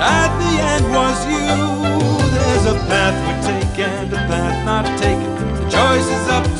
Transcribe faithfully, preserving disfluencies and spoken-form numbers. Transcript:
at the end was you. There's a path we take and a path not taken. The choice is up